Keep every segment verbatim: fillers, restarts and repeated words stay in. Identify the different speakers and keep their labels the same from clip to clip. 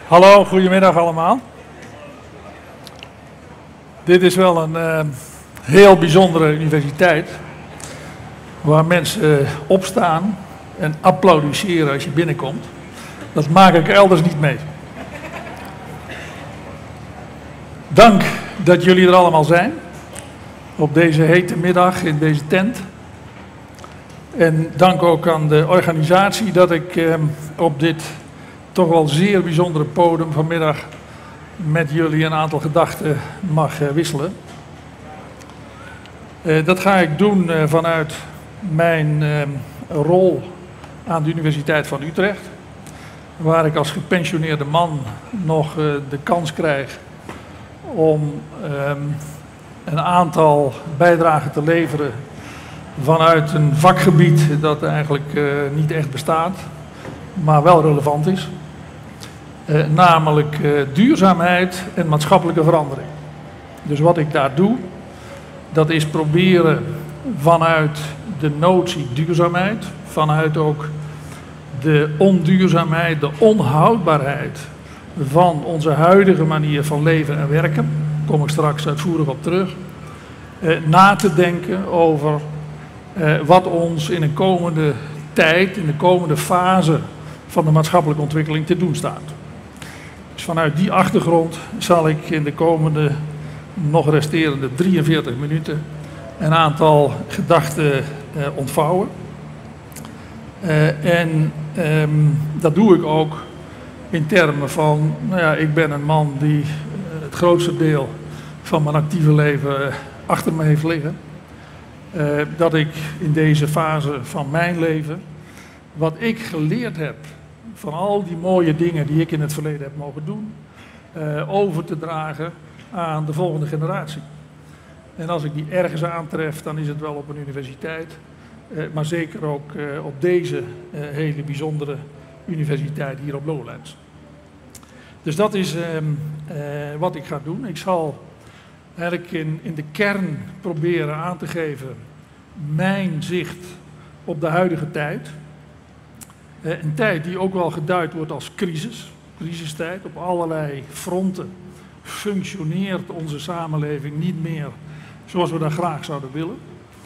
Speaker 1: Hallo, goedemiddag allemaal. Dit is wel een uh, heel bijzondere universiteit, waar mensen uh, opstaan en applaudisseren als je binnenkomt. Dat maak ik elders niet mee. Dank dat jullie er allemaal zijn, op deze hete middag in deze tent. En dank ook aan de organisatie dat ik uh, op dit toch wel zeer bijzondere podium vanmiddag met jullie een aantal gedachten mag uh, wisselen. Uh, dat ga ik doen uh, vanuit mijn uh, rol aan de Universiteit van Utrecht, waar ik als gepensioneerde man nog uh, de kans krijg om um, een aantal bijdragen te leveren vanuit een vakgebied dat eigenlijk uh, niet echt bestaat, maar wel relevant is. Uh, namelijk uh, duurzaamheid en maatschappelijke verandering. Dus wat ik daar doe, dat is proberen vanuit de notie duurzaamheid, vanuit ook de onduurzaamheid, de onhoudbaarheid van onze huidige manier van leven en werken, daar kom ik straks uitvoerig op terug, uh, na te denken over uh, wat ons in de komende tijd, in de komende fase van de maatschappelijke ontwikkeling te doen staat. Dus vanuit die achtergrond zal ik in de komende nog resterende drieënveertig minuten een aantal gedachten uh, ontvouwen. Uh, en um, dat doe ik ook in termen van, nou ja, ik ben een man die uh, het grootste deel van mijn actieve leven uh, achter me heeft liggen. Uh, dat ik in deze fase van mijn leven, wat ik geleerd heb van al die mooie dingen die ik in het verleden heb mogen doen, uh, over te dragen aan de volgende generatie. En als ik die ergens aantref, dan is het wel op een universiteit, uh, maar zeker ook uh, op deze uh, hele bijzondere universiteit hier op Lowlands. Dus dat is uh, uh, wat ik ga doen. Ik zal eigenlijk in, in de kern proberen aan te geven mijn zicht op de huidige tijd. Een tijd die ook wel geduid wordt als crisis, crisistijd. Op allerlei fronten functioneert onze samenleving niet meer zoals we dat graag zouden willen.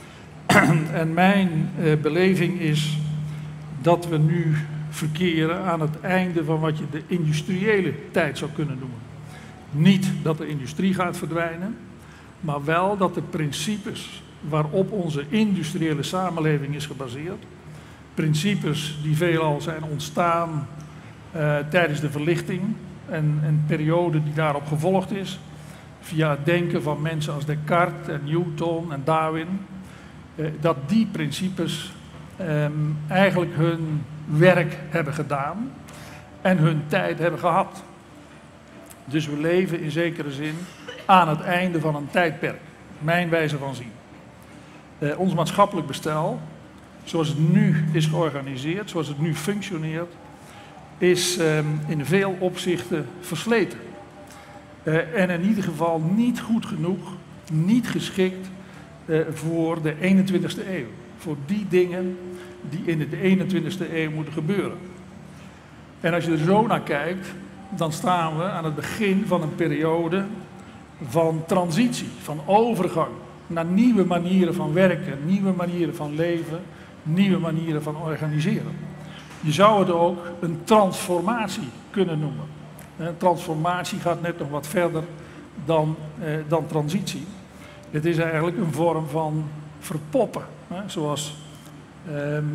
Speaker 1: En mijn uh, beleving is dat we nu verkeren aan het einde van wat je de industriële tijd zou kunnen noemen. Niet dat de industrie gaat verdwijnen, maar wel dat de principes waarop onze industriële samenleving is gebaseerd, principes die veelal zijn ontstaan uh, tijdens de verlichting en een periode die daarop gevolgd is, via het denken van mensen als Descartes en Newton en Darwin, uh, dat die principes um, eigenlijk hun werk hebben gedaan en hun tijd hebben gehad. Dus we leven in zekere zin aan het einde van een tijdperk, mijn wijze van zien. Uh, ons maatschappelijk bestel, zoals het nu is georganiseerd, zoals het nu functioneert, is um, in veel opzichten versleten. Uh, en in ieder geval niet goed genoeg, niet geschikt uh, voor de eenentwintigste eeuw. Voor die dingen die in de eenentwintigste eeuw moeten gebeuren. En als je er zo naar kijkt, dan staan we aan het begin van een periode van transitie, van overgang naar nieuwe manieren van werken, nieuwe manieren van leven, nieuwe manieren van organiseren. Je zou het ook een transformatie kunnen noemen. Een transformatie gaat net nog wat verder dan, eh, dan transitie. Het is eigenlijk een vorm van verpoppen, hè, zoals eh, eh,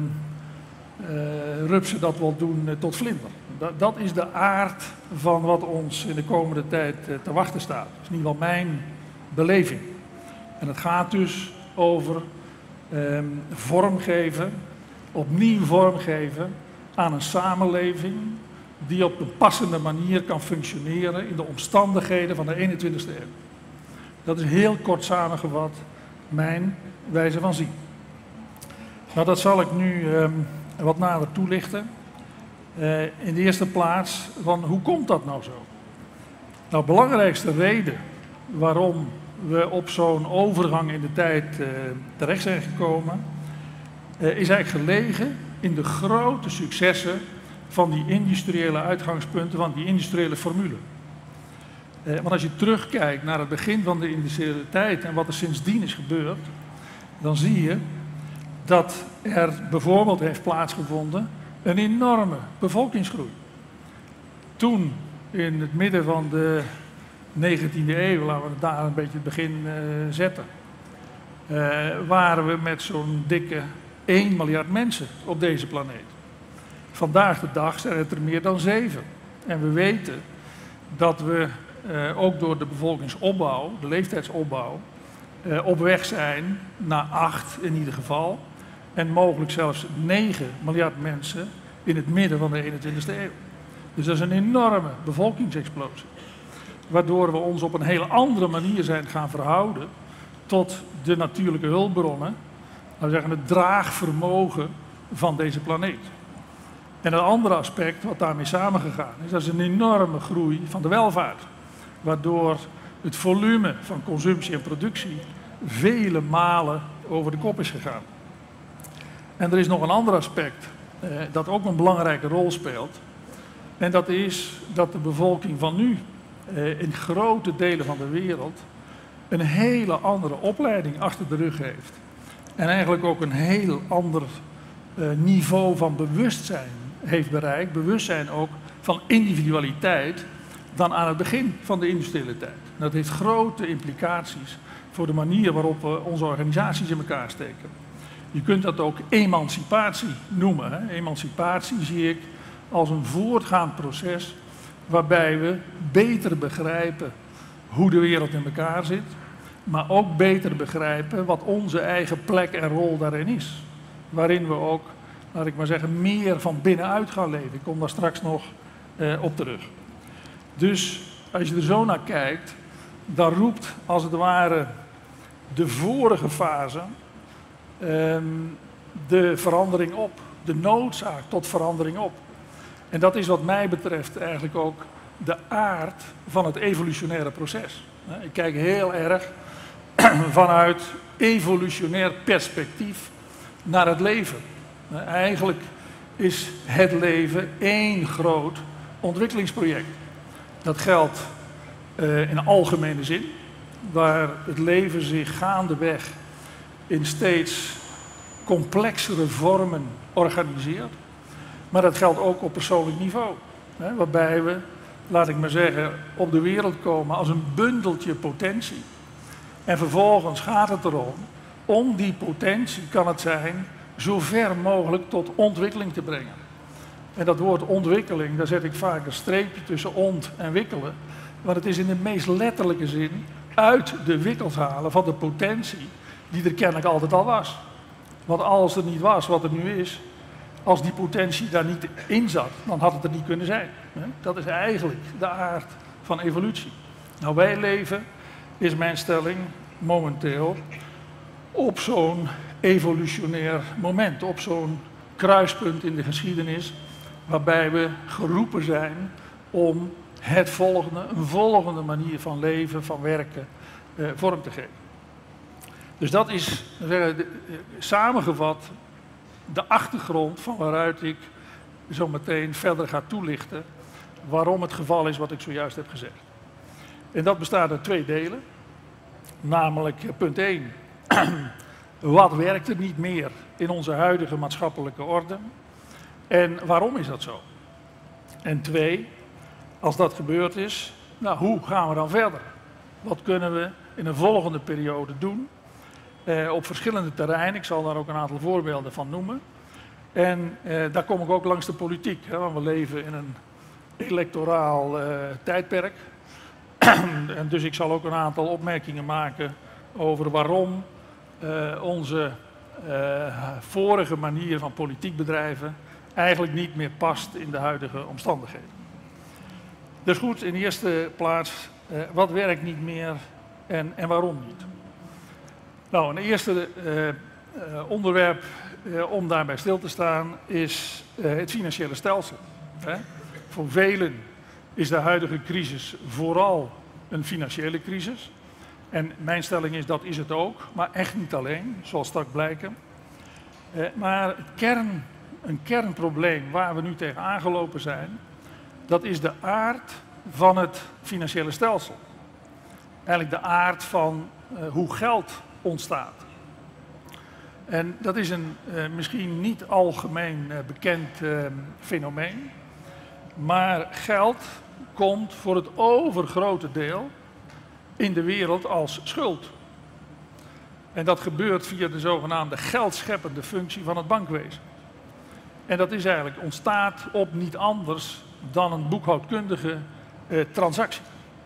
Speaker 1: rupsen dat wel doen eh, tot vlinder. Dat, dat is de aard van wat ons in de komende tijd eh, te wachten staat. Dat is in ieder geval mijn beleving. En het gaat dus over eh, vormgeven, opnieuw vormgeven aan een samenleving die op een passende manier kan functioneren in de omstandigheden van de eenentwintigste eeuw. Dat is heel kort samengevat mijn wijze van zien. Nou, dat zal ik nu eh, wat nader toelichten. Uh, in de eerste plaats, van hoe komt dat nou zo? Nou, de belangrijkste reden waarom we op zo'n overgang in de tijd uh, terecht zijn gekomen, uh, is eigenlijk gelegen in de grote successen van die industriële uitgangspunten, van die industriële formule. Eh, want als je terugkijkt naar het begin van de industriële tijd en wat er sindsdien is gebeurd, dan zie je dat er bijvoorbeeld heeft plaatsgevonden een enorme bevolkingsgroei. Toen, in het midden van de negentiende eeuw, laten we daar een beetje het begin uh, zetten, uh, waren we met zo'n dikke één miljard mensen op deze planeet. Vandaag de dag zijn het er meer dan zeven. En we weten dat we uh, ook door de bevolkingsopbouw, de leeftijdsopbouw, uh, op weg zijn naar acht in ieder geval. En mogelijk zelfs negen miljard mensen in het midden van de eenentwintigste eeuw. Dus dat is een enorme bevolkingsexplosie. Waardoor we ons op een hele andere manier zijn gaan verhouden tot de natuurlijke hulpbronnen. Laten we zeggen het draagvermogen van deze planeet. En een ander aspect wat daarmee samengegaan is, dat is een enorme groei van de welvaart. Waardoor het volume van consumptie en productie vele malen over de kop is gegaan. En er is nog een ander aspect eh, dat ook een belangrijke rol speelt. En dat is dat de bevolking van nu eh, in grote delen van de wereld een hele andere opleiding achter de rug heeft. En eigenlijk ook een heel ander eh, niveau van bewustzijn heeft bereikt. Bewustzijn ook van individualiteit dan aan het begin van de industriële tijd. En dat heeft grote implicaties voor de manier waarop we onze organisaties in elkaar steken. Je kunt dat ook emancipatie noemen. Hè? Emancipatie zie ik als een voortgaand proces waarbij we beter begrijpen hoe de wereld in elkaar zit, maar ook beter begrijpen wat onze eigen plek en rol daarin is. Waarin we ook, laat ik maar zeggen, meer van binnenuit gaan leven. Ik kom daar straks nog eh, op terug. Dus als je er zo naar kijkt, dan roept als het ware de vorige fase um, de verandering op. De noodzaak tot verandering op. En dat is wat mij betreft eigenlijk ook de aard van het evolutionaire proces. Ik kijk heel erg vanuit evolutionair perspectief naar het leven. Eigenlijk is het leven één groot ontwikkelingsproject. Dat geldt uh, in algemene zin, waar het leven zich gaandeweg in steeds complexere vormen organiseert. Maar dat geldt ook op persoonlijk niveau, hè, waarbij we, laat ik maar zeggen, op de wereld komen als een bundeltje potentie. En vervolgens gaat het erom, om die potentie kan het zijn, zo ver mogelijk tot ontwikkeling te brengen. En dat woord ontwikkeling, daar zet ik vaak een streepje tussen ont en wikkelen. Want het is in de meest letterlijke zin uit de wikkels halen van de potentie die er kennelijk altijd al was. Want als er niet was wat er nu is, als die potentie daar niet in zat, dan had het er niet kunnen zijn. Dat is eigenlijk de aard van evolutie. Nou, wij leven, is mijn stelling, momenteel op zo'n evolutionair moment, op zo'n kruispunt in de geschiedenis, waarbij we geroepen zijn om het volgende, een volgende manier van leven, van werken, eh, vorm te geven. Dus dat is eh, samengevat de achtergrond van waaruit ik zo meteen verder ga toelichten waarom het geval is wat ik zojuist heb gezegd. En dat bestaat uit twee delen. Namelijk punt één, wat werkt er niet meer in onze huidige maatschappelijke orde en waarom is dat zo? En twee, als dat gebeurd is, nou, hoe gaan we dan verder? Wat kunnen we in een volgende periode doen? Eh, op verschillende terreinen, ik zal daar ook een aantal voorbeelden van noemen. En eh, daar kom ik ook langs de politiek, hè, want we leven in een electoraal eh, tijdperk. En dus ik zal ook een aantal opmerkingen maken over waarom uh, onze uh, vorige manier van politiek bedrijven eigenlijk niet meer past in de huidige omstandigheden. Dus goed, in de eerste plaats, uh, wat werkt niet meer en, en waarom niet? Nou, een eerste uh, uh, onderwerp uh, om daarbij stil te staan is uh, het financiële stelsel. Hè? Voor velen is de huidige crisis vooral een financiële crisis. En mijn stelling is dat is het ook, maar echt niet alleen, zoals straks blijken. Eh, maar het een kernprobleem waar we nu tegen aangelopen zijn. Dat is de aard van het financiële stelsel. Eigenlijk de aard van uh, hoe geld ontstaat. En dat is een uh, misschien niet algemeen uh, bekend uh, fenomeen. Maar geld komt voor het overgrote deel in de wereld als schuld. En dat gebeurt via de zogenaamde geldscheppende functie van het bankwezen. En dat is eigenlijk ontstaat op niet anders dan een boekhoudkundige uh, transactie.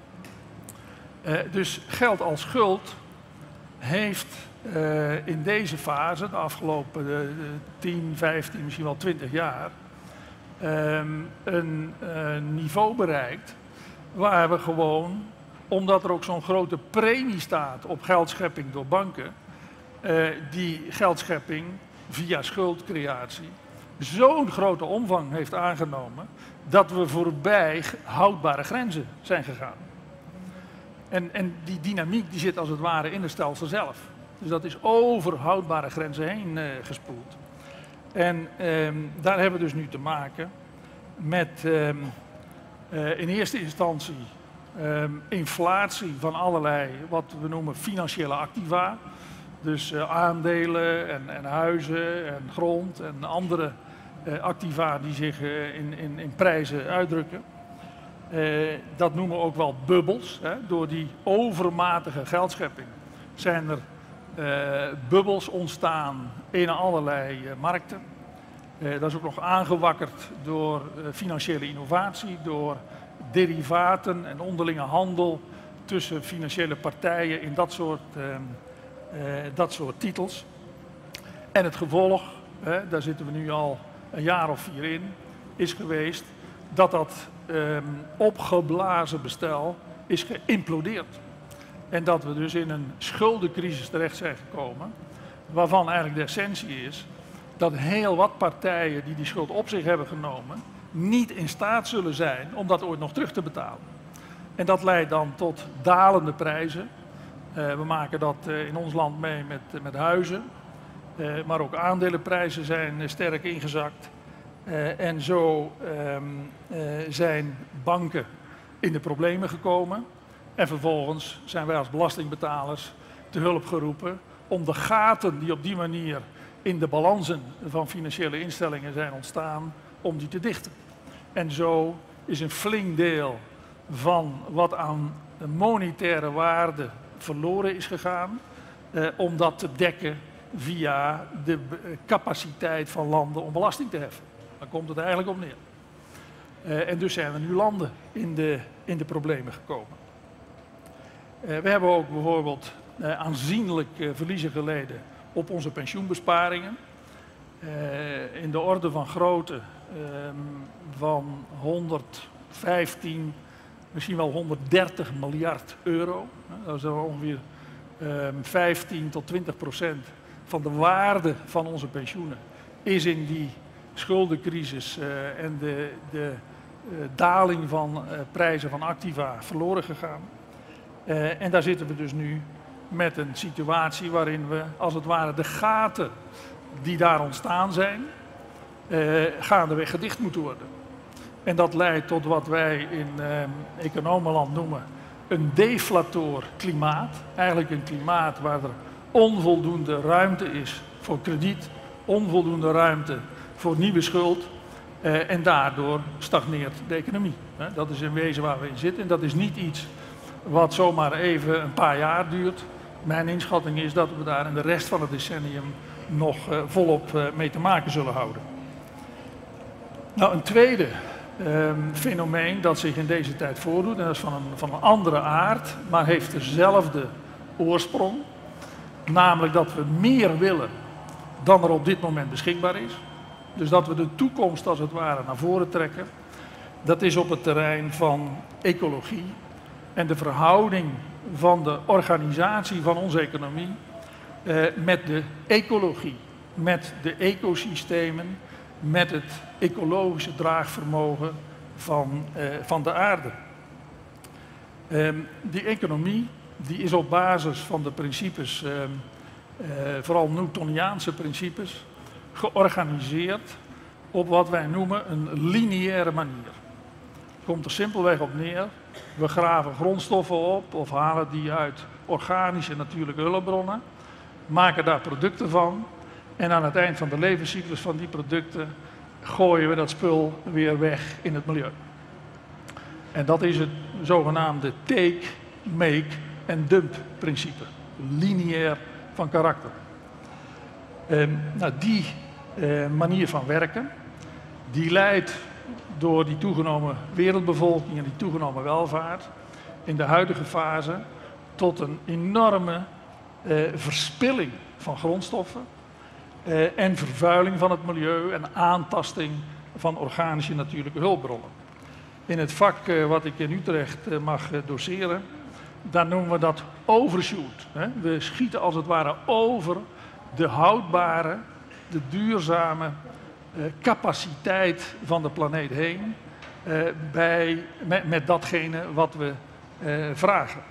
Speaker 1: Uh, dus geld als schuld heeft uh, in deze fase, de afgelopen uh, tien, vijftien, misschien wel twintig jaar, um, een uh, niveau bereikt waar we gewoon, omdat er ook zo'n grote premie staat op geldschepping door banken, uh, die geldschepping via schuldcreatie zo'n grote omvang heeft aangenomen dat we voorbij houdbare grenzen zijn gegaan. En, en die dynamiek die zit als het ware in het stelsel zelf. Dus dat is over houdbare grenzen heen uh, gespoeld. En um, daar hebben we dus nu te maken met um, uh, in eerste instantie um, inflatie van allerlei wat we noemen financiële activa. Dus uh, aandelen en, en huizen en grond en andere uh, activa die zich uh, in, in, in prijzen uitdrukken. Uh, dat noemen we ook wel bubbels. Hè. Door die overmatige geldschepping zijn er uh, bubbels ontstaan in allerlei uh, markten. Uh, dat is ook nog aangewakkerd door uh, financiële innovatie, door derivaten en onderlinge handel tussen financiële partijen in dat soort, uh, uh, dat soort titels. En het gevolg, uh, daar zitten we nu al een jaar of vier in, is geweest dat dat um, opgeblazen bestel is geïmplodeerd. En dat we dus in een schuldencrisis terecht zijn gekomen, waarvan eigenlijk de essentie is dat heel wat partijen die die schuld op zich hebben genomen, niet in staat zullen zijn om dat ooit nog terug te betalen. En dat leidt dan tot dalende prijzen. Uh, we maken dat uh, in ons land mee met, met huizen, uh, maar ook aandelenprijzen zijn uh, sterk ingezakt. Uh, en zo um, uh, zijn banken in de problemen gekomen. En vervolgens zijn wij als belastingbetalers te hulp geroepen om de gaten die op die manier in de balansen van financiële instellingen zijn ontstaan, om die te dichten. En zo is een flink deel van wat aan de monetaire waarde verloren is gegaan, uh, om dat te dekken via de capaciteit van landen om belasting te heffen. Daar komt het eigenlijk op neer. Uh, en dus zijn er nu landen in de, in de problemen gekomen. Uh, we hebben ook bijvoorbeeld uh, aanzienlijk uh, verliezen geleden op onze pensioenbesparingen. Uh, in de orde van grootte uh, van honderdvijftien, misschien wel honderddertig miljard euro. Uh, dat is ongeveer uh, vijftien tot twintig procent van de waarde van onze pensioenen is in die schuldencrisis uh, en de, de uh, daling van uh, prijzen van activa verloren gegaan. Uh, en daar zitten we dus nu met een situatie waarin we als het ware de gaten die daar ontstaan zijn, uh, gaandeweg gedicht moeten worden. En dat leidt tot wat wij in uh, economenland noemen een deflator klimaat. Eigenlijk een klimaat waar er onvoldoende ruimte is voor krediet, onvoldoende ruimte voor nieuwe schuld uh, en daardoor stagneert de economie. Hè? Dat is in wezen waar we in zitten en dat is niet iets wat zomaar even een paar jaar duurt. Mijn inschatting is dat we daar in de rest van het decennium nog uh, volop uh, mee te maken zullen houden. Nou, een tweede um, fenomeen dat zich in deze tijd voordoet, en dat is van een, van een andere aard, maar heeft dezelfde oorsprong. Namelijk dat we meer willen dan er op dit moment beschikbaar is. Dus dat we de toekomst als het ware naar voren trekken. Dat is op het terrein van ecologie en de verhouding van de organisatie van onze economie eh, met de ecologie, met de ecosystemen, met het ecologische draagvermogen van, eh, van de aarde. Eh, die economie die is op basis van de principes, eh, eh, vooral Newtoniaanse principes, georganiseerd op wat wij noemen een lineaire manier. Het komt er simpelweg op neer. We graven grondstoffen op of halen die uit organische natuurlijke hulpbronnen, maken daar producten van en aan het eind van de levenscyclus van die producten gooien we dat spul weer weg in het milieu. En dat is het zogenaamde take, make en dump principe. Lineair van karakter. Eh, nou, die eh, manier van werken, die leidt door die toegenomen wereldbevolking en die toegenomen welvaart in de huidige fase tot een enorme eh, verspilling van grondstoffen eh, en vervuiling van het milieu en aantasting van organische natuurlijke hulpbronnen. In het vak eh, wat ik in Utrecht eh, mag eh, doseren, daar noemen we dat overshoot. Hè? We schieten als het ware over de houdbare, de duurzame uh, capaciteit van de planeet heen uh, bij, met, met datgene wat we uh, vragen.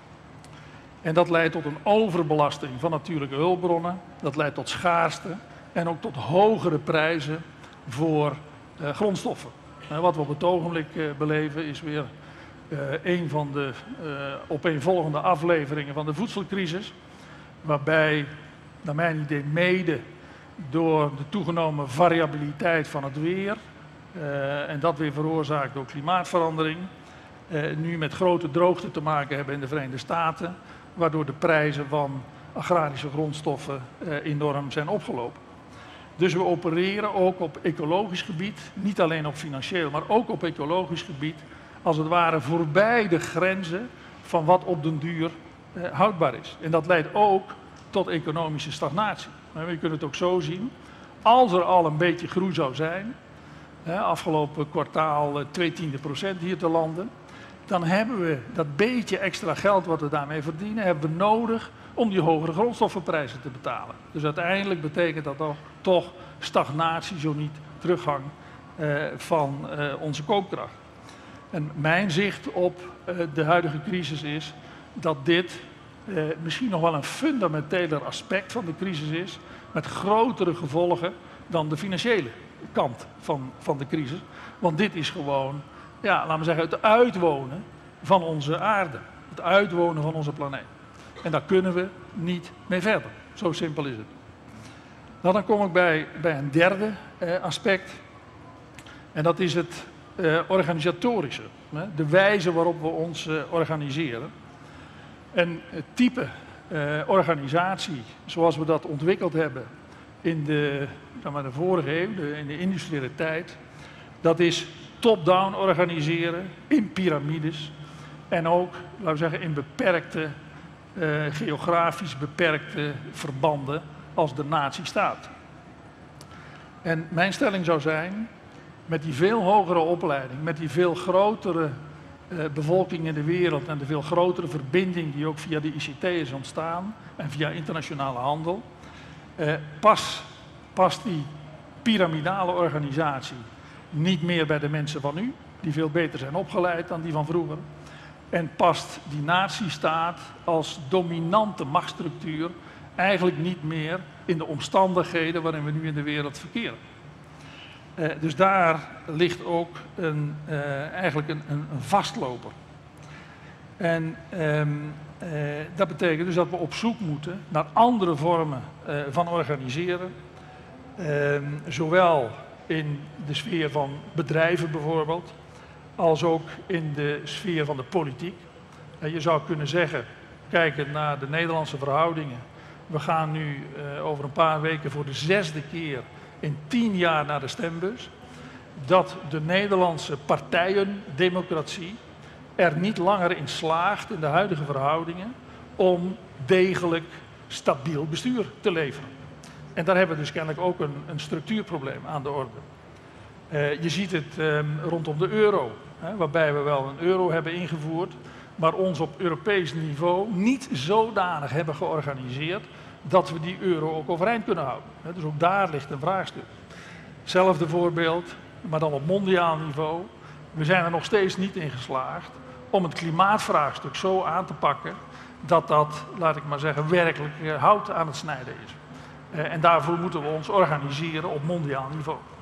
Speaker 1: En dat leidt tot een overbelasting van natuurlijke hulpbronnen, dat leidt tot schaarste en ook tot hogere prijzen voor uh, grondstoffen. Uh, wat we op het ogenblik uh, beleven is weer uh, een van de uh, opeenvolgende afleveringen van de voedselcrisis, waarbij naar mijn idee mede door de toegenomen variabiliteit van het weer uh, en dat weer veroorzaakt door klimaatverandering, uh, nu met grote droogte te maken hebben in de Verenigde Staten, waardoor de prijzen van agrarische grondstoffen uh, enorm zijn opgelopen. Dus we opereren ook op ecologisch gebied, niet alleen op financieel, maar ook op ecologisch gebied, als het ware voorbij de grenzen van wat op den duur uh, houdbaar is. En dat leidt ook tot economische stagnatie. Je kunt het ook zo zien, als er al een beetje groei zou zijn, afgelopen kwartaal twee tiende procent hier te landen, dan hebben we dat beetje extra geld wat we daarmee verdienen, hebben we nodig om die hogere grondstoffenprijzen te betalen. Dus uiteindelijk betekent dat toch, toch stagnatie, zo niet teruggang eh, van eh, onze koopkracht. En mijn zicht op eh, de huidige crisis is dat dit Uh, misschien nog wel een fundamenteler aspect van de crisis is, met grotere gevolgen dan de financiële kant van, van de crisis. Want dit is gewoon, ja, laten we zeggen, het uitwonen van onze aarde. Het uitwonen van onze planeet. En daar kunnen we niet mee verder. Zo simpel is het. Nou, dan kom ik bij, bij een derde uh, aspect. En dat is het uh, organisatorische. Hè? De wijze waarop we ons uh, organiseren. En het type uh, organisatie zoals we dat ontwikkeld hebben in de, zeg maar, de vorige eeuw, de, in de industriële tijd, dat is top-down organiseren in piramides en ook, laten we zeggen, in beperkte, uh, geografisch beperkte verbanden als de nazistaat. En mijn stelling zou zijn, met die veel hogere opleiding, met die veel grotere Uh, bevolking in de wereld en de veel grotere verbinding die ook via de I C T is ontstaan en via internationale handel, uh, pas, past die piramidale organisatie niet meer bij de mensen van nu, die veel beter zijn opgeleid dan die van vroeger, en past die nazistaat als dominante machtsstructuur eigenlijk niet meer in de omstandigheden waarin we nu in de wereld verkeren. Uh, dus daar ligt ook een, uh, eigenlijk een, een, een vastloper. En um, uh, dat betekent dus dat we op zoek moeten naar andere vormen uh, van organiseren. Uh, zowel in de sfeer van bedrijven bijvoorbeeld, als ook in de sfeer van de politiek. Uh, je zou kunnen zeggen, kijkend naar de Nederlandse verhoudingen, we gaan nu uh, over een paar weken voor de zesde keer in tien jaar naar de stembus, dat de Nederlandse partijen-democratie er niet langer in slaagt in de huidige verhoudingen om degelijk stabiel bestuur te leveren. En daar hebben we dus kennelijk ook een, een structuurprobleem aan de orde. Uh, je ziet het um, rondom de euro, hè, waarbij we wel een euro hebben ingevoerd, maar ons op Europees niveau niet zodanig hebben georganiseerd dat we die euro ook overeind kunnen houden. Dus ook daar ligt een vraagstuk. Hetzelfde voorbeeld, maar dan op mondiaal niveau. We zijn er nog steeds niet in geslaagd om het klimaatvraagstuk zo aan te pakken dat dat, laat ik maar zeggen, werkelijk hout aan het snijden is. En daarvoor moeten we ons organiseren op mondiaal niveau.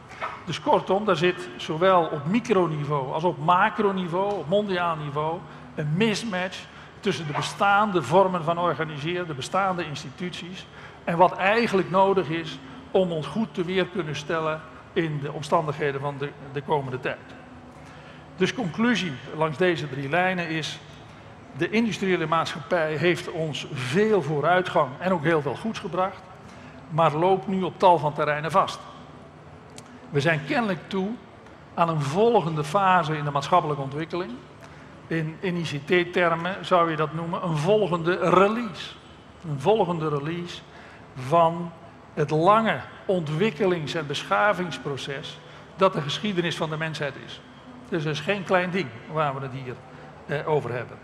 Speaker 1: Dus kortom, daar zit zowel op microniveau als op macroniveau, op mondiaal niveau, een mismatch tussen de bestaande vormen van organiseren, de bestaande instituties, en wat eigenlijk nodig is om ons goed te weer kunnen stellen in de omstandigheden van de, de komende tijd. Dus conclusie langs deze drie lijnen is: de industriële maatschappij heeft ons veel vooruitgang en ook heel veel goeds gebracht, maar loopt nu op tal van terreinen vast. We zijn kennelijk toe aan een volgende fase in de maatschappelijke ontwikkeling. In, in I C T-termen zou je dat noemen een volgende release. Een volgende release van het lange ontwikkelings- en beschavingsproces dat de geschiedenis van de mensheid is. Dus dat is geen klein ding waar we het hier eh, over hebben.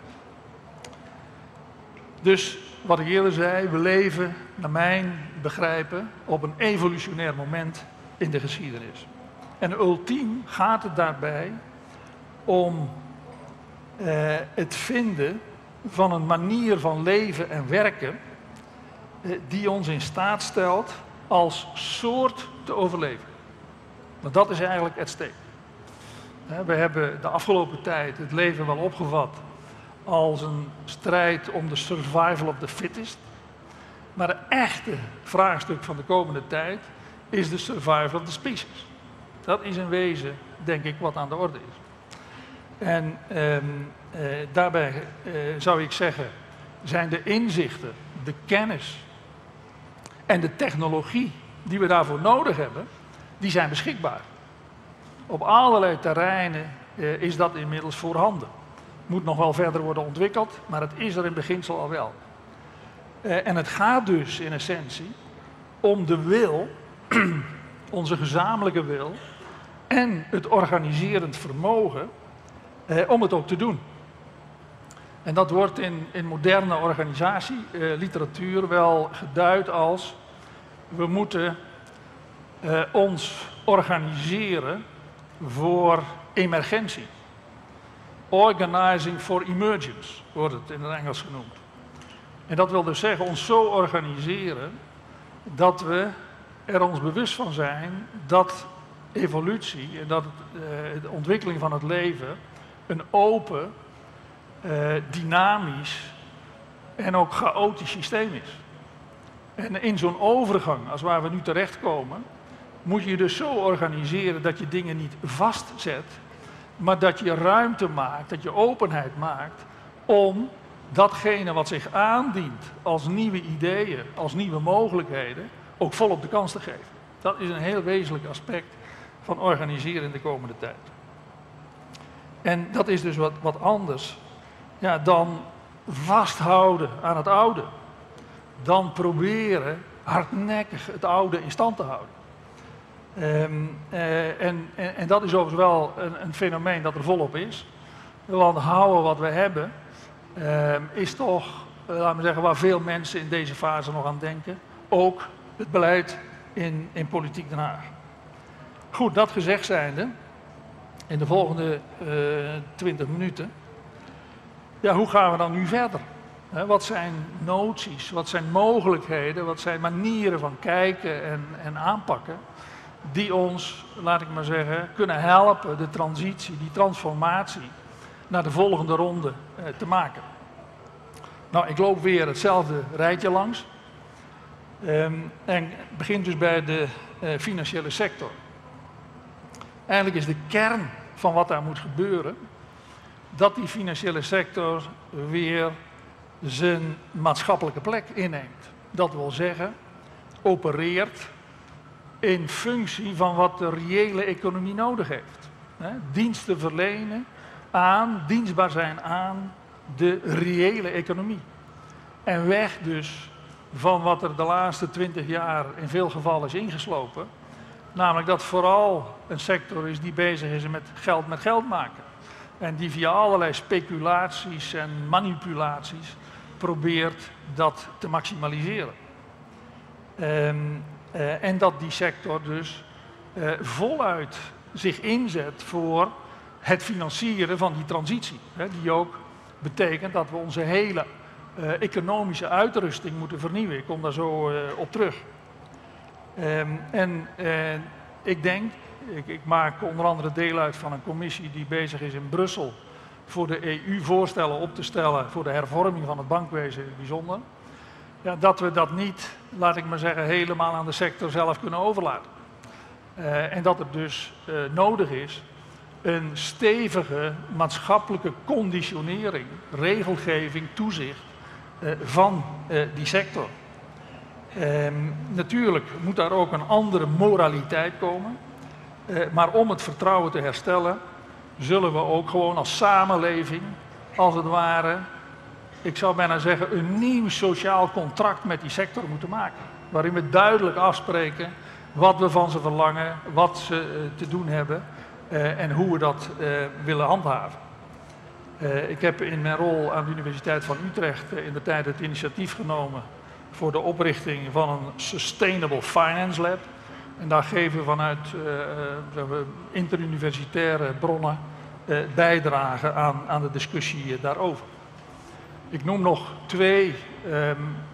Speaker 1: Dus wat ik eerder zei, we leven naar mijn begrijpen op een evolutionair moment in de geschiedenis. En ultiem gaat het daarbij om eh, het vinden van een manier van leven en werken eh, die ons in staat stelt als soort te overleven. Want dat is eigenlijk het stake. We hebben de afgelopen tijd het leven wel opgevat als een strijd om de survival of the fittest. Maar het echte vraagstuk van de komende tijd is de survival of the species. Dat is in wezen, denk ik, wat aan de orde is. En eh, eh, daarbij eh, zou ik zeggen, zijn de inzichten, de kennis en de technologie die we daarvoor nodig hebben, die zijn beschikbaar. Op allerlei terreinen eh, is dat inmiddels voorhanden. Moet nog wel verder worden ontwikkeld, maar het is er in beginsel al wel. Uh, en het gaat dus in essentie om de wil, onze gezamenlijke wil, en het organiserend vermogen uh, om het ook te doen. En dat wordt in, in moderne organisatieliteratuur uh, wel geduid als: we moeten uh, ons organiseren voor emergentie. Organizing for emergence, wordt het in het Engels genoemd. En dat wil dus zeggen, ons zo organiseren dat we er ons bewust van zijn dat evolutie en dat het, uh, de ontwikkeling van het leven een open, uh, dynamisch en ook chaotisch systeem is. En in zo'n overgang, als waar we nu terechtkomen, moet je je dus zo organiseren dat je dingen niet vastzet, maar dat je ruimte maakt, dat je openheid maakt om datgene wat zich aandient als nieuwe ideeën, als nieuwe mogelijkheden, ook volop de kans te geven. Dat is een heel wezenlijk aspect van organiseren in de komende tijd. En dat is dus wat, wat anders ja, dan vasthouden aan het oude. Dan proberen hardnekkig het oude in stand te houden. Um, uh, en, en, en dat is overigens wel een, een fenomeen dat er volop is. Want houden wat we hebben um, is toch, uh, laten we zeggen, waar veel mensen in deze fase nog aan denken. Ook het beleid in, in politiek Den Haag. Goed, dat gezegd zijnde, in de volgende twintig uh, minuten, ja, hoe gaan we dan nu verder? He, wat zijn noties, wat zijn mogelijkheden, wat zijn manieren van kijken en, en aanpakken die ons, laat ik maar zeggen, kunnen helpen de transitie, die transformatie naar de volgende ronde eh, te maken. Nou, ik loop weer hetzelfde rijtje langs. Um, en het begint dus bij de uh, financiële sector. Eigenlijk is de kern van wat daar moet gebeuren, dat die financiële sector weer zijn maatschappelijke plek inneemt. Dat wil zeggen, opereert in functie van wat de reële economie nodig heeft. He, diensten verlenen aan, dienstbaar zijn aan de reële economie. En weg dus van wat er de laatste twintig jaar in veel gevallen is ingeslopen. Namelijk dat vooral een sector is die bezig is met geld met geld maken. En die via allerlei speculaties en manipulaties probeert dat te maximaliseren. Um, uh, en dat die sector dus uh, voluit zich inzet voor het financieren van die transitie. Hè, die ook betekent dat we onze hele uh, economische uitrusting moeten vernieuwen. Ik kom daar zo uh, op terug. Um, en uh, ik denk ik, ik maak onder andere deel uit van een commissie die bezig is in Brussel voor de E U voorstellen op te stellen voor de hervorming van het bankwezen in het bijzonder. Ja, dat we dat niet, laat ik maar zeggen, helemaal aan de sector zelf kunnen overlaten. Uh, en dat het dus uh, nodig is een stevige maatschappelijke conditionering, regelgeving, toezicht uh, van uh, die sector. Um, natuurlijk moet daar ook een andere moraliteit komen, uh, maar om het vertrouwen te herstellen zullen we ook gewoon als samenleving, als het ware, ik zou bijna zeggen, een nieuw sociaal contract met die sector moeten maken. Waarin we duidelijk afspreken wat we van ze verlangen, wat ze uh, te doen hebben uh, en hoe we dat uh, willen handhaven. Uh, ik heb in mijn rol aan de Universiteit van Utrecht uh, in de tijd het initiatief genomen voor de oprichting van een Sustainable Finance Lab. En daar geven we vanuit uh, uh, interuniversitaire bronnen uh, bijdrage aan, aan de discussie uh, daarover. Ik noem nog twee um, uh,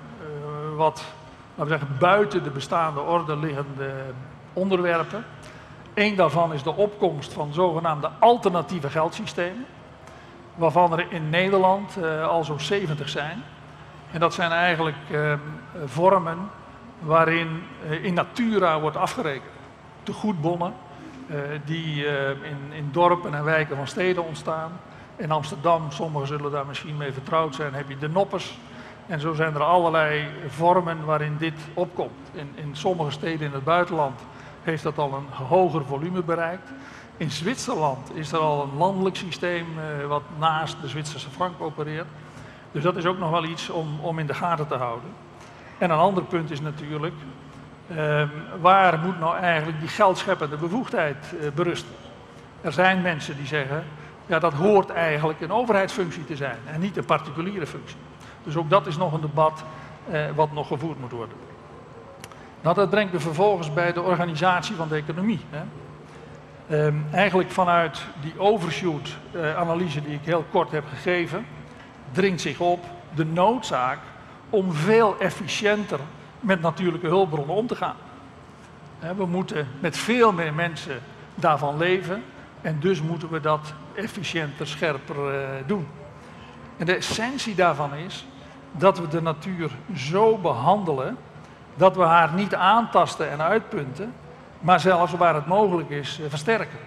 Speaker 1: wat, laten we zeggen, buiten de bestaande orde liggende onderwerpen. Eén daarvan is de opkomst van zogenaamde alternatieve geldsystemen, waarvan er in Nederland uh, al zo'n zeventig zijn. En dat zijn eigenlijk uh, vormen waarin uh, in natura wordt afgerekend. Tegoedbonnen uh, die uh, in, in dorpen en wijken van steden ontstaan. In Amsterdam, sommigen zullen daar misschien mee vertrouwd zijn, heb je de noppers. En zo zijn er allerlei vormen waarin dit opkomt. In, in sommige steden in het buitenland heeft dat al een hoger volume bereikt. In Zwitserland is er al een landelijk systeem uh, wat naast de Zwitserse frank opereert. Dus dat is ook nog wel iets om, om in de gaten te houden. En een ander punt is natuurlijk, uh, waar moet nou eigenlijk die geldscheppende bevoegdheid uh, berusten? Er zijn mensen die zeggen, ja, dat hoort eigenlijk een overheidsfunctie te zijn en niet een particuliere functie. Dus ook dat is nog een debat uh, wat nog gevoerd moet worden. Nou, dat brengt me vervolgens bij de organisatie van de economie. Hè. Um, eigenlijk vanuit die overshoot-analyse uh, die ik heel kort heb gegeven, dringt zich op de noodzaak om veel efficiënter met natuurlijke hulpbronnen om te gaan. We moeten met veel meer mensen daarvan leven en dus moeten we dat efficiënter, scherper uh, doen. En de essentie daarvan is dat we de natuur zo behandelen dat we haar niet aantasten en uitpunten, maar zelfs waar het mogelijk is uh, versterken.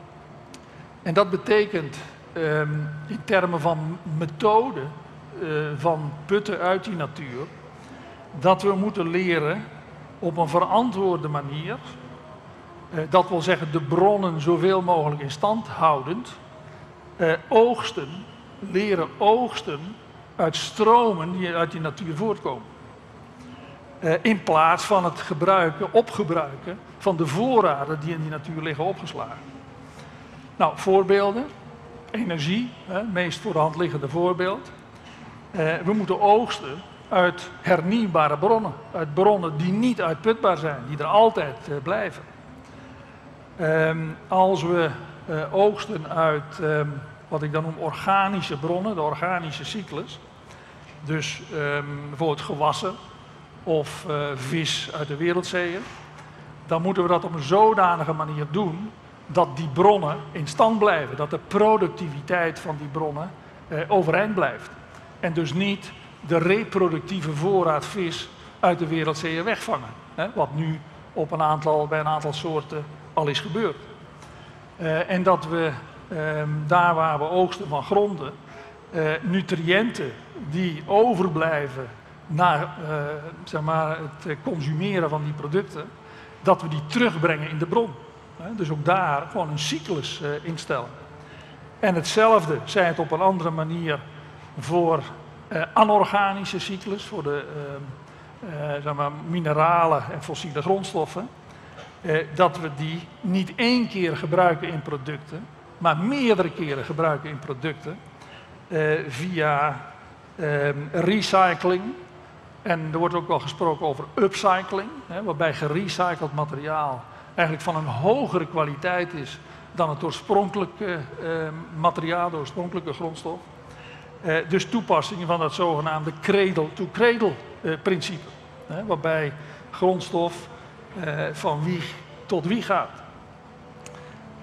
Speaker 1: En dat betekent um, in termen van methode uh, van putten uit die natuur, dat we moeten leren op een verantwoorde manier, uh, dat wil zeggen de bronnen zoveel mogelijk in stand houdend, uh, oogsten, leren oogsten uit stromen die uit die natuur voortkomen. Uh, in plaats van het gebruiken, opgebruiken van de voorraden die in die natuur liggen opgeslagen. Nou, voorbeelden. Energie, het meest voor de hand liggende voorbeeld. Uh, we moeten oogsten uit hernieuwbare bronnen. Uit bronnen die niet uitputbaar zijn, die er altijd uh, blijven. Um, als we uh, oogsten uit um, wat ik dan noem organische bronnen, de organische cyclus. Dus um, bijvoorbeeld gewassen of uh, vis uit de wereldzeeën. Dan moeten we dat op een zodanige manier doen dat die bronnen in stand blijven. Dat de productiviteit van die bronnen uh, overeind blijft. En dus niet de reproductieve voorraad vis uit de wereldzeeën wegvangen. Hè, wat nu op een aantal, bij een aantal soorten al is gebeurd. Uh, en dat we uh, daar waar we oogsten van gronden, uh, nutriënten die overblijven na uh, zeg maar het consumeren van die producten, dat we die terugbrengen in de bron. Uh, dus ook daar gewoon een cyclus uh, instellen. En hetzelfde, zij het op een andere manier voor uh, anorganische cyclus, voor de uh, uh, zeg maar, mineralen en fossiele grondstoffen. Uh, dat we die niet één keer gebruiken in producten, maar meerdere keren gebruiken in producten uh, via uh, recycling. En er wordt ook wel gesproken over upcycling, hè, waarbij gerecycled materiaal eigenlijk van een hogere kwaliteit is dan het oorspronkelijke uh, materiaal, de oorspronkelijke grondstof. Uh, dus toepassingen van dat zogenaamde cradle-to-cradle uh, principe, hè, waarbij grondstof Uh, van wieg tot wieg gaat.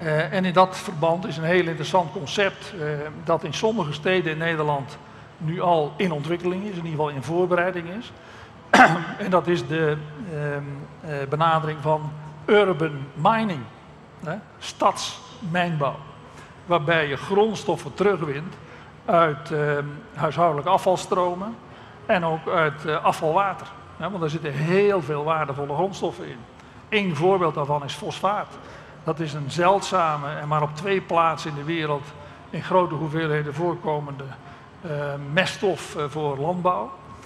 Speaker 1: Uh, en in dat verband is een heel interessant concept uh, dat in sommige steden in Nederland nu al in ontwikkeling is, in ieder geval in voorbereiding is. En dat is de uh, uh, benadering van urban mining, hè? Stadsmijnbouw. Waarbij je grondstoffen terugwint uit uh, huishoudelijke afvalstromen en ook uit uh, afvalwater. Ja, want daar zitten heel veel waardevolle grondstoffen in. Eén voorbeeld daarvan is fosfaat. Dat is een zeldzame en maar op twee plaatsen in de wereld in grote hoeveelheden voorkomende uh, meststof uh, voor landbouw.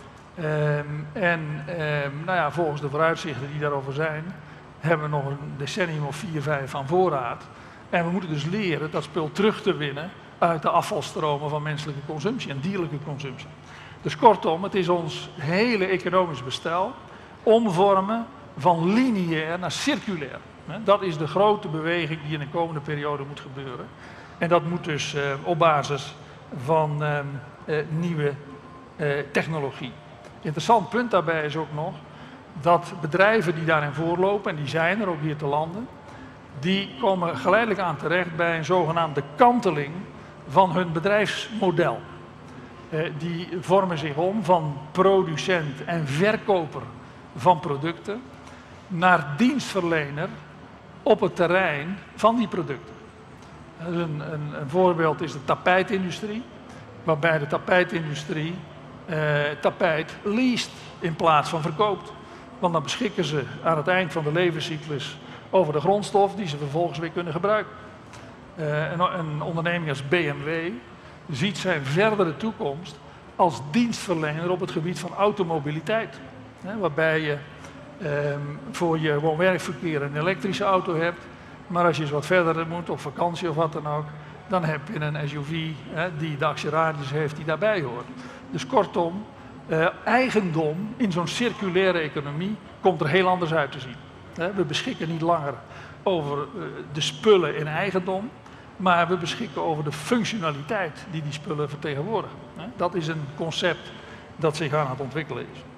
Speaker 1: Um, en um, nou ja, volgens de vooruitzichten die daarover zijn, hebben we nog een decennium of vier, vijf van voorraad. En we moeten dus leren dat spul terug te winnen uit de afvalstromen van menselijke consumptie en dierlijke consumptie. Dus kortom, het is ons hele economisch bestel omvormen van lineair naar circulair. Dat is de grote beweging die in de komende periode moet gebeuren. En dat moet dus uh, op basis van uh, uh, nieuwe uh, technologie. Interessant punt daarbij is ook nog dat bedrijven die daarin voorlopen, en die zijn er ook hier te landen, die komen geleidelijk aan terecht bij een zogenaamde kanteling van hun bedrijfsmodel. Uh, die vormen zich om van producent en verkoper van producten naar dienstverlener op het terrein van die producten. Dus een, een, een voorbeeld is de tapijtindustrie, waarbij de tapijtindustrie uh, tapijt leest in plaats van verkoopt. Want dan beschikken ze aan het eind van de levenscyclus over de grondstof die ze vervolgens weer kunnen gebruiken. Uh, een, een onderneming als B M W ziet zijn verdere toekomst als dienstverlener op het gebied van automobiliteit. Hè, waarbij je um, voor je woon-werkverkeer een elektrische auto hebt, maar als je eens wat verder moet, op vakantie of wat dan ook, dan heb je een S U V hè, die de actieradius heeft die daarbij hoort. Dus kortom, uh, eigendom in zo'n circulaire economie komt er heel anders uit te zien. Hè, we beschikken niet langer over uh, de spullen in eigendom, maar we beschikken over de functionaliteit die die spullen vertegenwoordigen. Dat is een concept dat zich aan het ontwikkelen is.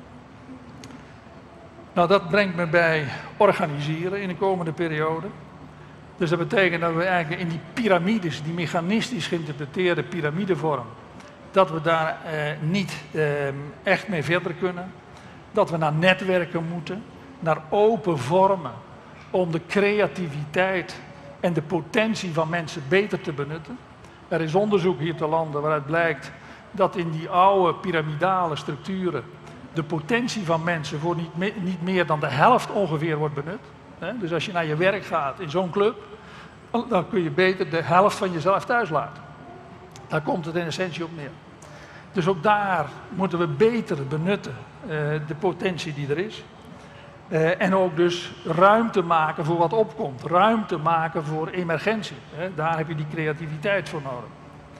Speaker 1: Nou, dat brengt me bij organiseren in de komende periode. Dus dat betekent dat we eigenlijk in die piramides, die mechanistisch geïnterpreteerde piramidevorm, dat we daar eh, niet eh, echt mee verder kunnen. Dat we naar netwerken moeten, naar open vormen om de creativiteit en de potentie van mensen beter te benutten. Er is onderzoek hier te landen waaruit blijkt dat in die oude piramidale structuren de potentie van mensen voor niet, me niet meer dan de helft ongeveer wordt benut. Dus als je naar je werk gaat in zo'n club, dan kun je beter de helft van jezelf thuis laten. Daar komt het in essentie op neer. Dus ook daar moeten we beter benutten uh, de potentie die er is. Uh, en ook dus ruimte maken voor wat opkomt. Ruimte maken voor emergentie. Hè. Daar heb je die creativiteit voor nodig.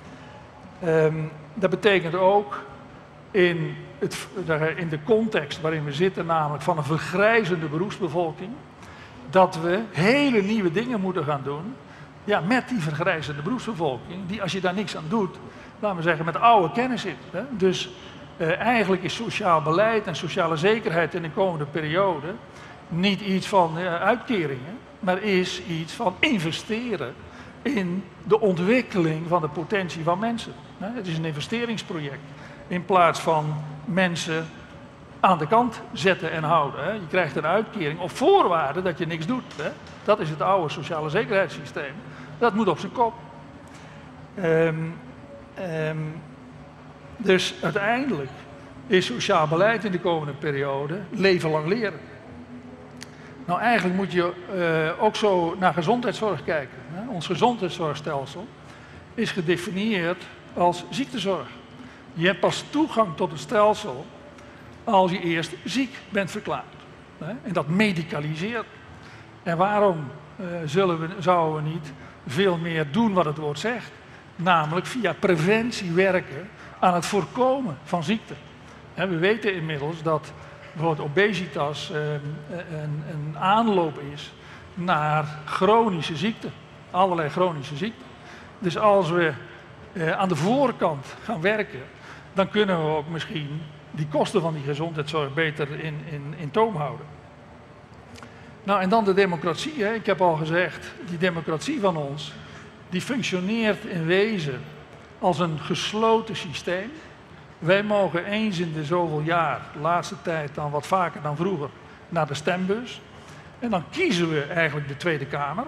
Speaker 1: Um, dat betekent ook in, het, in de context waarin we zitten, namelijk van een vergrijzende beroepsbevolking, dat we hele nieuwe dingen moeten gaan doen ja, met die vergrijzende beroepsbevolking, die als je daar niks aan doet, laten we zeggen, met oude kennis zit. Hè. Dus uh, eigenlijk is sociaal beleid en sociale zekerheid in de komende periode niet iets van uh, uitkeringen, maar is iets van investeren in de ontwikkeling van de potentie van mensen. Hè. Het is een investeringsproject in plaats van mensen aan de kant zetten en houden. Hè. Je krijgt een uitkering op voorwaarde dat je niks doet. Hè. Dat is het oude sociale zekerheidssysteem. Dat moet op zijn kop. Um, um, dus uiteindelijk is sociaal beleid in de komende periode leven lang leren. Nou, eigenlijk moet je uh, ook zo naar gezondheidszorg kijken. Hè. Ons gezondheidszorgstelsel is gedefinieerd als ziektezorg. Je hebt pas toegang tot het stelsel als je eerst ziek bent verklaard. Hè. En dat medicaliseert. En waarom uh, zullen we, zouden we niet veel meer doen wat het woord zegt? Namelijk via preventie werken aan het voorkomen van ziekte. Hè, we weten inmiddels dat bijvoorbeeld obesitas uh, een, een aanloop is naar chronische ziekten. Allerlei chronische ziekten. Dus als we uh, aan de voorkant gaan werken, dan kunnen we ook misschien die kosten van die gezondheidszorg beter in, in, in toom houden. Nou, en dan de democratie. Hè. Ik heb al gezegd, die democratie van ons, die functioneert in wezen als een gesloten systeem. Wij mogen eens in de zoveel jaar, de laatste tijd dan wat vaker dan vroeger, naar de stembus. En dan kiezen we eigenlijk de Tweede Kamer.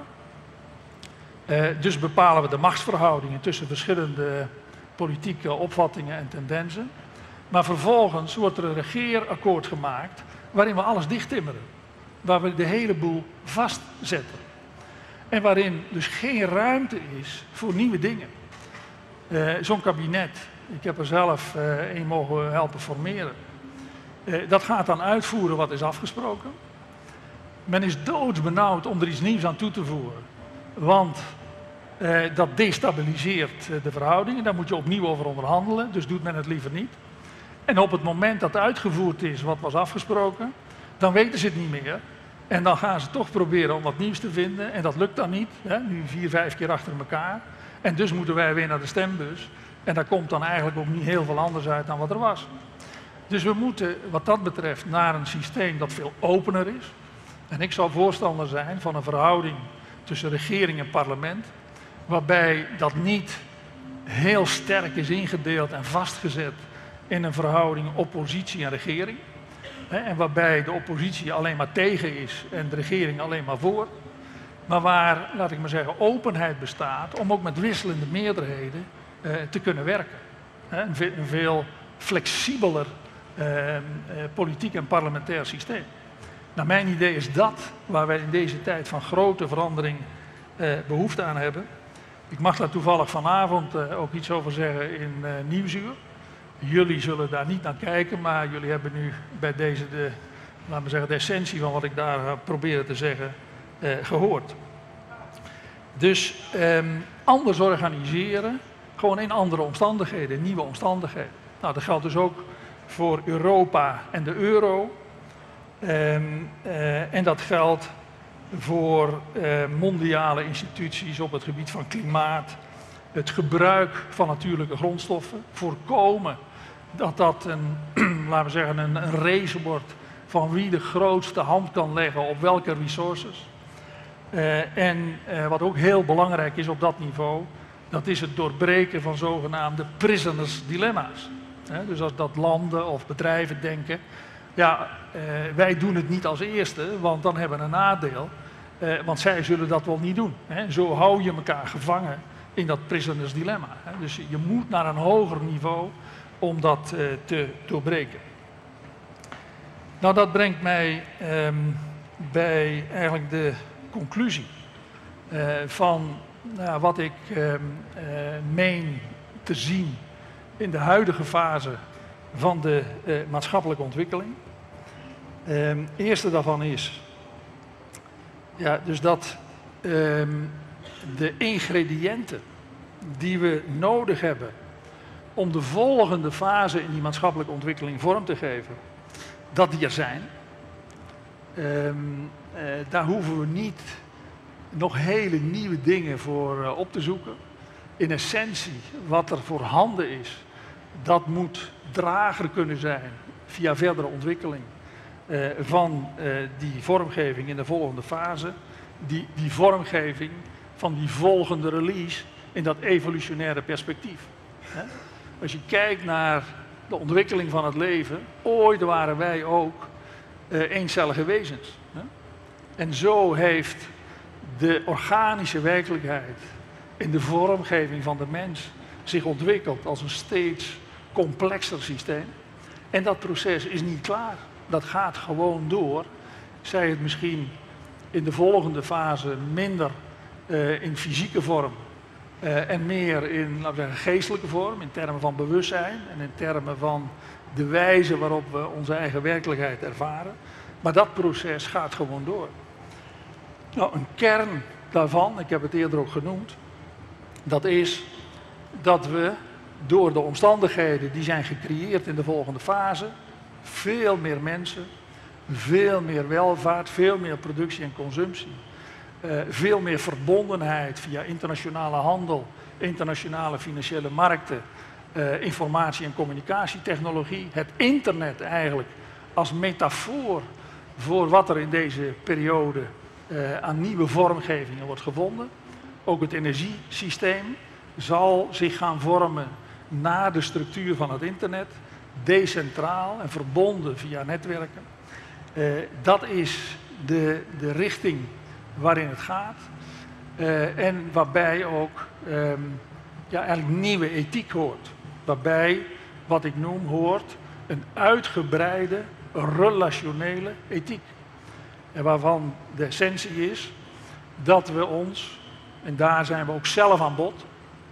Speaker 1: Uh, dus bepalen we de machtsverhoudingen tussen verschillende politieke opvattingen en tendensen. Maar vervolgens wordt er een regeerakkoord gemaakt waarin we alles dichttimmeren. Waar we de hele boel vastzetten. En waarin dus geen ruimte is voor nieuwe dingen. Uh, Zo'n kabinet, ik heb er zelf uh, een mogen helpen formeren. Uh, dat gaat dan uitvoeren wat is afgesproken. Men is doodsbenauwd om er iets nieuws aan toe te voegen. Want uh, dat destabiliseert uh, de verhoudingen. Daar moet je opnieuw over onderhandelen. Dus doet men het liever niet. En op het moment dat uitgevoerd is wat was afgesproken, dan weten ze het niet meer. En dan gaan ze toch proberen om wat nieuws te vinden. En dat lukt dan niet. Hè? Nu vier, vijf keer achter elkaar. En dus moeten wij weer naar de stembus. En daar komt dan eigenlijk ook niet heel veel anders uit dan wat er was. Dus we moeten wat dat betreft naar een systeem dat veel opener is. En ik zou voorstander zijn van een verhouding tussen regering en parlement. Waarbij dat niet heel sterk is ingedeeld en vastgezet in een verhouding oppositie en regering. En waarbij de oppositie alleen maar tegen is en de regering alleen maar voor. Maar waar, laat ik maar zeggen, openheid bestaat om ook met wisselende meerderheden uh, te kunnen werken. Een, ve een veel flexibeler uh, uh, politiek en parlementair systeem. Naar mijn idee is dat waar wij in deze tijd van grote verandering uh, behoefte aan hebben. Ik mag daar toevallig vanavond uh, ook iets over zeggen in uh, Nieuwsuur. Jullie zullen daar niet naar kijken, maar jullie hebben nu bij deze de, laten we zeggen, de essentie van wat ik daar uh, probeer te zeggen uh, gehoord. Dus um, anders organiseren, gewoon in andere omstandigheden, nieuwe omstandigheden. Nou, dat geldt dus ook voor Europa en de euro. Um, uh, en dat geldt voor uh, mondiale instituties op het gebied van klimaat, het gebruik van natuurlijke grondstoffen, voorkomen dat dat een, laten we zeggen, een, een race wordt van wie de grootste hand kan leggen op welke resources. Uh, en uh, wat ook heel belangrijk is op dat niveau, dat is het doorbreken van zogenaamde prisoners dilemma's. Uh, dus als dat landen of bedrijven denken, ja, uh, wij doen het niet als eerste, want dan hebben we een nadeel, uh, want zij zullen dat wel niet doen. Hè. Zo hou je elkaar gevangen in dat prisoners dilemma. Hè. Dus je moet naar een hoger niveau om dat uh, te doorbreken. Nou, dat brengt mij um, bij eigenlijk de conclusie uh, van nou, wat ik um, uh, meen te zien in de huidige fase van de uh, maatschappelijke ontwikkeling. Um, eerste daarvan is ja, dus dat um, de ingrediënten die we nodig hebben om de volgende fase in die maatschappelijke ontwikkeling vorm te geven, dat die er zijn. Um, uh, daar hoeven we niet nog hele nieuwe dingen voor uh, op te zoeken. In essentie, wat er voorhanden is, dat moet drager kunnen zijn via verdere ontwikkeling uh, van uh, die vormgeving in de volgende fase. Die, die vormgeving van die volgende release in dat evolutionaire perspectief. Hè? Als je kijkt naar de ontwikkeling van het leven, ooit waren wij ook uh, eencellige wezens. Hè? En zo heeft de organische werkelijkheid in de vormgeving van de mens zich ontwikkeld als een steeds complexer systeem. En dat proces is niet klaar. Dat gaat gewoon door. Zij het misschien in de volgende fase minder uh, in fysieke vorm uh, en meer in, laten we zeggen, geestelijke vorm, in termen van bewustzijn en in termen van de wijze waarop we onze eigen werkelijkheid ervaren. Maar dat proces gaat gewoon door. Nou, een kern daarvan, ik heb het eerder ook genoemd, dat is dat we door de omstandigheden die zijn gecreëerd in de volgende fase, veel meer mensen, veel meer welvaart, veel meer productie en consumptie, uh, veel meer verbondenheid via internationale handel, internationale financiële markten, uh, informatie- en communicatietechnologie, het internet eigenlijk als metafoor voor wat er in deze periode uh, aan nieuwe vormgevingen wordt gevonden. Ook het energiesysteem zal zich gaan vormen naar de structuur van het internet, decentraal en verbonden via netwerken. Uh, dat is de, de richting waarin het gaat. Uh, en waarbij ook um, ja, eigenlijk nieuwe ethiek hoort. Waarbij, wat ik noem, hoort een uitgebreide relationele ethiek. En waarvan de essentie is dat we ons, en daar zijn we ook zelf aan bod,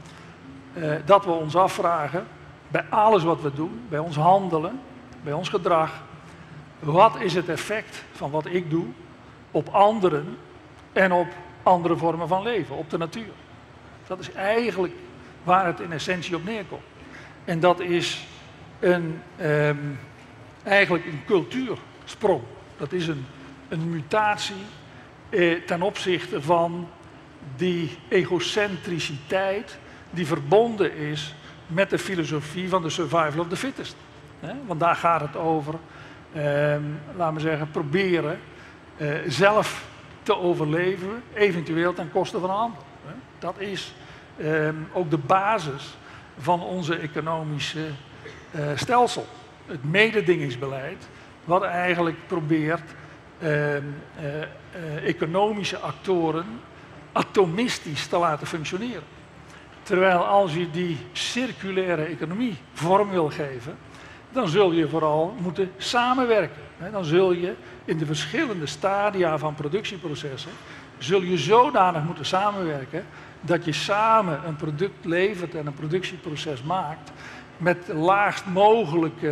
Speaker 1: uh, dat we ons afvragen bij alles wat we doen, bij ons handelen, bij ons gedrag, wat is het effect van wat ik doe op anderen en op andere vormen van leven, op de natuur. Dat is eigenlijk waar het in essentie op neerkomt. En dat is een, um, eigenlijk een cultuursprong. Dat is een, een mutatie eh, ten opzichte van die egocentriciteit die verbonden is met de filosofie van de survival of the fittest. He, want daar gaat het over, eh, laten we zeggen, proberen eh, zelf te overleven, eventueel ten koste van een ander. He. Dat is eh, ook de basis van onze economische uh, stelsel. Het mededingingsbeleid, wat eigenlijk probeert uh, uh, uh, economische actoren atomistisch te laten functioneren. Terwijl als je die circulaire economie vorm wil geven, dan zul je vooral moeten samenwerken. Dan zul je in de verschillende stadia van productieprocessen, zul je zodanig moeten samenwerken dat je samen een product levert en een productieproces maakt met de laagst mogelijke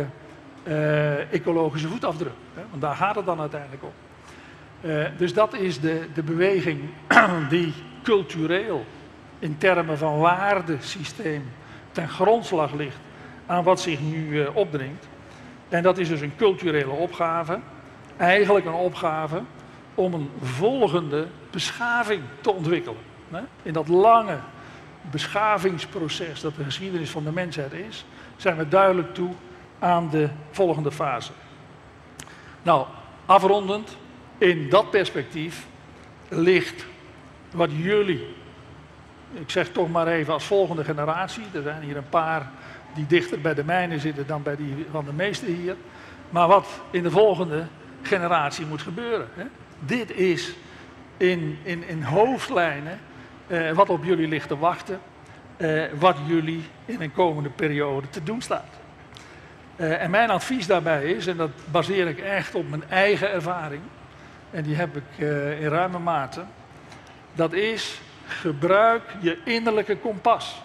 Speaker 1: uh, ecologische voetafdruk. Hè? Want daar gaat het dan uiteindelijk om. Uh, dus dat is de, de beweging die cultureel in termen van waardesysteem ten grondslag ligt aan wat zich nu uh, opdringt. En dat is dus een culturele opgave, eigenlijk een opgave om een volgende beschaving te ontwikkelen. In dat lange beschavingsproces dat de geschiedenis van de mensheid is, zijn we duidelijk toe aan de volgende fase. Nou, afrondend, in dat perspectief ligt wat jullie, ik zeg toch maar even als volgende generatie, er zijn hier een paar die dichter bij de mijne zitten dan bij die van de meesten hier, maar wat in de volgende generatie moet gebeuren. Hè? Dit is in, in, in hoofdlijnen Uh, wat op jullie ligt te wachten, uh, wat jullie in een komende periode te doen staat. Uh, en mijn advies daarbij is, en dat baseer ik echt op mijn eigen ervaring, en die heb ik uh, in ruime mate, dat is gebruik je innerlijke kompas,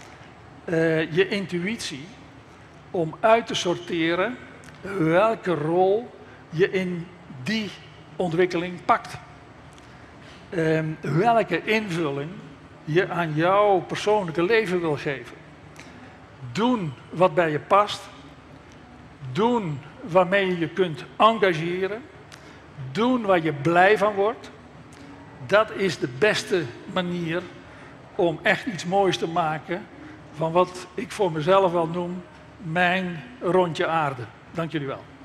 Speaker 1: uh, je intuïtie, om uit te sorteren welke rol je in die ontwikkeling pakt. Um, welke invulling je aan jouw persoonlijke leven wil geven. Doen wat bij je past. Doen waarmee je je kunt engageren. Doen waar je blij van wordt. Dat is de beste manier om echt iets moois te maken van wat ik voor mezelf wel noem mijn rondje aarde. Dank jullie wel.